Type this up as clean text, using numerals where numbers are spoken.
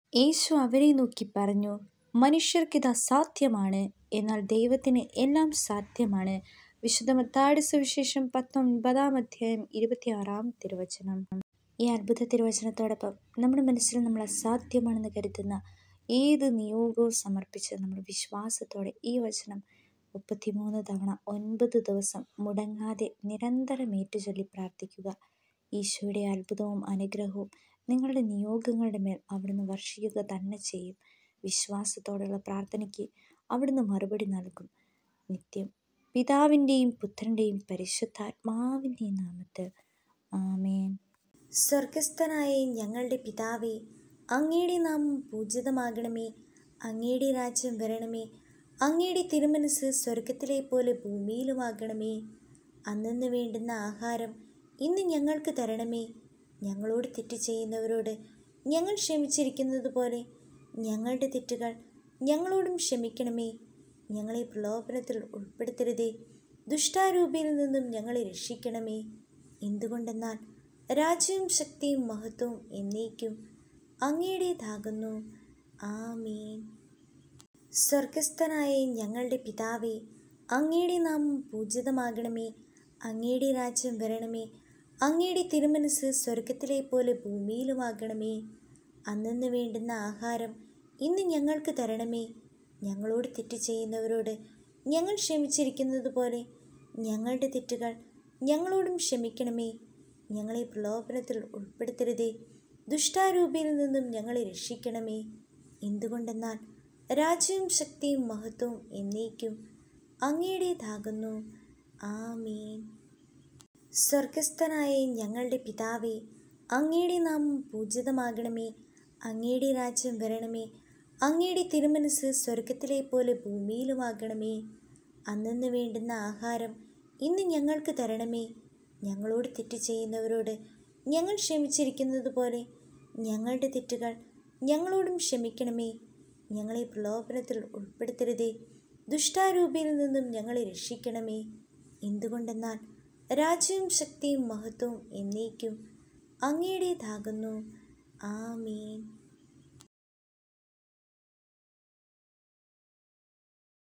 യേശു അവരെ നോക്കി പറഞ്ഞു, മനുഷ്യർക്കിത് അസാധ്യമാണ്, എന്നാൽ ദൈവത്തിന് എല്ലാം സാധ്യമാണ്. വിശുദ്ധ മത്തായിയുടെ സുവിശേഷം 19-26 തിരുവചനം. ഈ അത്ഭുത തിരുവചനത്തോടൊപ്പം നമ്മുടെ മനസ്സിൽ നമ്മൾ അസാധ്യമാണെന്ന് കരുതുന്ന ഏത് നിയോഗവും സമർപ്പിച്ച് നമ്മൾ വിശ്വാസത്തോടെ ഈ വചനം 33 തവണ 9 ദിവസം മുടങ്ങാതെ നിരന്തരം ഏറ്റുചൊല്ലി പ്രാർത്ഥിക്കുക. ഈശോയുടെ അത്ഭുതവും അനുഗ്രഹവും നിങ്ങളുടെ നിയോഗങ്ങളുടെ മേൽ അവിടുന്ന് വർഷിക്കുക തന്നെ ചെയ്യും. വിശ്വാസത്തോടുള്ള പ്രാർത്ഥനയ്ക്ക് അവിടുന്ന് മറുപടി നൽകും. നിത്യം പിതാവിൻ്റെയും പുത്രൻ്റെയും പരിശുദ്ധാത്മാവിൻ്റെയും നാമത്തിൽ ആമേൻ. സ്വർഗസ്ഥനായ ഞങ്ങളുടെ പിതാവേ, അങ്ങയുടെ നാമം പൂജിതമാകണമേ. അങ്ങയുടെ രാജ്യം വരണമേ. അങ്ങയുടെ തിരുമനസ് സ്വർഗത്തിലെ പോലെ ഭൂമിയിലുമാകണമേ. അന്നന്ന് വേണ്ടുന്ന ആഹാരം ഇന്ന് ഞങ്ങൾക്ക് തരണമേ. ഞങ്ങളോട് തെറ്റ് ചെയ്യുന്നവരോട് ഞങ്ങൾ ക്ഷമിച്ചിരിക്കുന്നത് പോലെ ഞങ്ങളുടെ തെറ്റുകൾ ഞങ്ങളോടും ക്ഷമിക്കണമേ. ഞങ്ങളെ പ്രലോഭനത്തിൽ ഉൾപ്പെടുത്തരുതേ, ദുഷ്ടാരൂപിയിൽ നിന്നും ഞങ്ങളെ രക്ഷിക്കണമേ. എന്തുകൊണ്ടെന്നാൽ രാജ്യവും ശക്തിയും മഹത്വവും എന്നേക്കും അങ്ങയുടേതാകുന്നു. ആമേൻ. സ്വർഗസ്ഥനായ ഞങ്ങളുടെ പിതാവേ, അങ്ങയുടെ നാമം പൂജിതമാകണമേ. അങ്ങയുടെ രാജ്യം വരണമേ. അങ്ങയുടെ തിരുമനസ് സ്വർഗത്തിലെ പോലെ ഭൂമിയിലുമാകണമേ. അന്നന്ന് വേണ്ടുന്ന ആഹാരം ഇന്ന് ഞങ്ങൾക്ക് തരണമേ. ഞങ്ങളോട് തെറ്റ് ചെയ്യുന്നവരോട് ഞങ്ങൾ ക്ഷമിച്ചിരിക്കുന്നത് പോലെ ഞങ്ങളുടെ തെറ്റുകൾ ഞങ്ങളോടും ക്ഷമിക്കണമേ. ഞങ്ങളെ പ്രലോഭനത്തിൽ ഉൾപ്പെടുത്തരുതേ, ദുഷ്ടാരൂപിയിൽ നിന്നും ഞങ്ങളെ രക്ഷിക്കണമേ. എന്തുകൊണ്ടെന്നാൽ രാജ്യവും ശക്തിയും മഹത്വവും എന്നേക്കും അങ്ങയുടേതാകുന്നു. ആമേൻ. സ്വർഗസ്ഥനായ ഞങ്ങളുടെ പിതാവേ, അങ്ങയുടെ നാമം പൂജിതമാകണമേ. അങ്ങയുടെ രാജ്യം വരണമേ. അങ്ങയുടെ തിരുമനസ് സ്വർഗത്തിലെ പോലെ ഭൂമിയിലുമാകണമേ. അന്നന്ന് വേണ്ടുന്ന ആഹാരം ഇന്ന് ഞങ്ങൾക്ക് തരണമേ. ഞങ്ങളോട് തെറ്റ് ചെയ്യുന്നവരോട് ഞങ്ങൾ ക്ഷമിച്ചിരിക്കുന്നത് പോലെ ഞങ്ങളുടെ തെറ്റുകൾ ഞങ്ങളോടും ക്ഷമിക്കണമേ. ഞങ്ങളെ പ്രലോഭനത്തിൽ ഉൾപ്പെടുത്തരുതേ, ദുഷ്ടാരൂപിയിൽ നിന്നും ഞങ്ങളെ രക്ഷിക്കണമേ. എന്തുകൊണ്ടെന്നാൽ രാജ്യവും ശക്തിയും മഹത്വവും എന്നേക്കും അങ്ങയുടേതാകുന്നു. ആമേൻ.